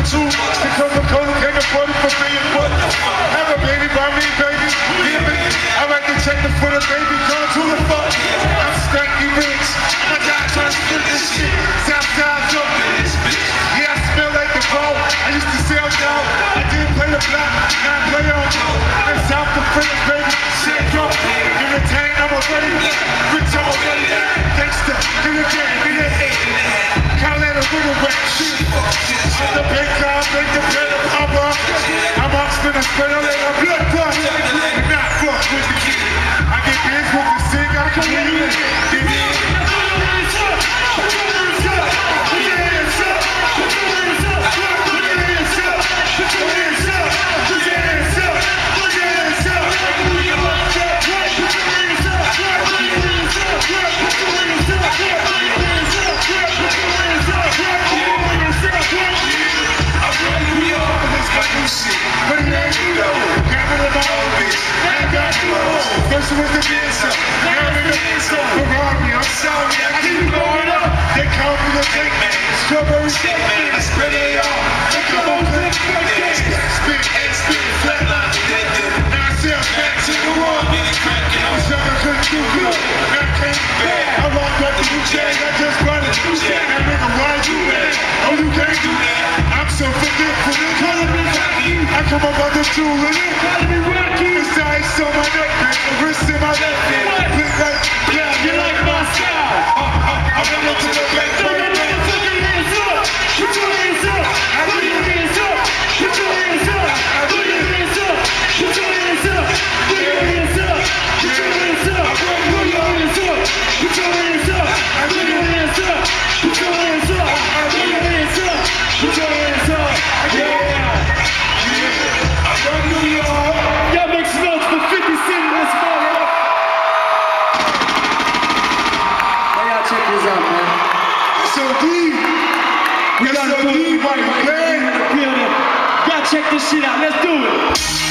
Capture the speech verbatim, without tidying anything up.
too much. The Coca-Cola can't afford it for me and what? Have a baby by me, baby. Hear me? I like to check the foot of baby guns. Who the fuck? I'm stanky rich. My God trying to get this shit. Southside's up. Yeah, I smell like the ball. I used to sell down. I didn't play the block. Now I play on. I'm South of Phillips, baby. Shit, go. Entertain, I'm already. Rich, I'm already. Gangsta, in the game, in the eight. Call it a little rap shit. I'm the big car, make the better papa. I'm off spinning, spin a little blood clot. And not fuck with the kid. I get biz with the sing, I can leave it. Put your hands up, put your hands up, put your hands up, put your hands up, put your hands up, put your hands up, put your hands up, put your hands up, put your hands up, put your hands up, put your hands up, put your hands up, put your hands up. First was the dancer, now I'm the dancer. Ferrari, I'm sorry, I keep going up. They call me the big man, strawberry shake man. I spread it all, they come on, click, click, click. Spin, head spin, flatline, dead, dead. Now I sell back to the wall, really cracking. I was young, I couldn't do good, now I came back. I walked up to the jag, I just brought it to the jag. Now nigga, why you mad? Oh, you can't do that. I'm so forgetful, they calling me Rocky. I come up on the stool and they calling me Rocky. It's the ice on my neck, man. Wrist in my left hand. Blink like, yeah, you like my style. Uh, uh, I'm gonna to the back. Throw your motherfucking hands up. Put your hands up. Put your hands up. Put your hands up. Put your hands up. Put your hands up. Put your hands up. Put your hands up. Put your hands up. Put your hands up. Put your hands up. Put your hands up. Put your hands up. Put your hands up. Yeah. I'm from New York. Y'all make some noise for fifty cent in this morning. Hey, y'all check this out, man. It's O D. We got O D right here. Y'all check this shit out. Let's do it.